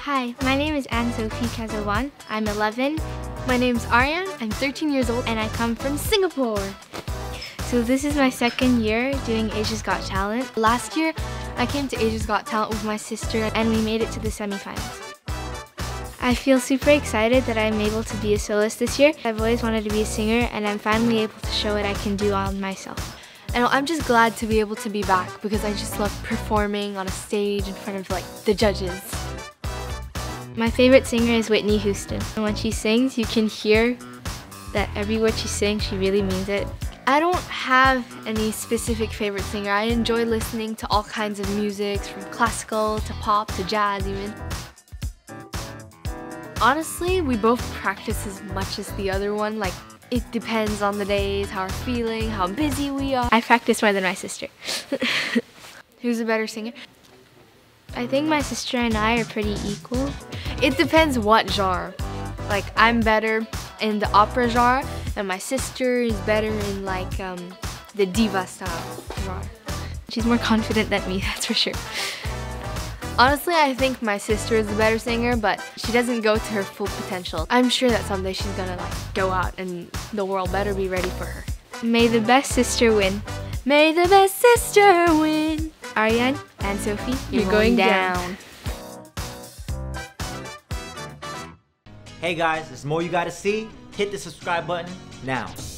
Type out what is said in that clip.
Hi, my name is Anne-Sophie Cazawan. I'm 11. My name's Aryan. I'm 13 years old and I come from Singapore. So this is my second year doing Asia's Got Talent. Last year, I came to Asia's Got Talent with my sister and we made it to the semifinals. I feel super excited that I'm able to be a soloist this year. I've always wanted to be a singer and I'm finally able to show what I can do on myself. And I'm just glad to be able to be back because I just love performing on a stage in front of the judges. My favorite singer is Whitney Houston. When she sings, you can hear that every word she sings, she really means it. I don't have any specific favorite singer. I enjoy listening to all kinds of music, from classical to pop to jazz even. Honestly, we both practice as much as the other one. It depends on the days, how we're feeling, how busy we are. I practice more than my sister. Who's a better singer? I think my sister and I are pretty equal. It depends what genre. I'm better in the opera genre, and my sister is better in the diva style genre. She's more confident than me, that's for sure. Honestly, I think my sister is the better singer, but she doesn't go to her full potential. I'm sure that someday she's gonna go out and the world better be ready for her. May the best sister win. May the best sister win. Aryan and Sophie, you're going down. Hey guys, there's more you gotta see. Hit the subscribe button now.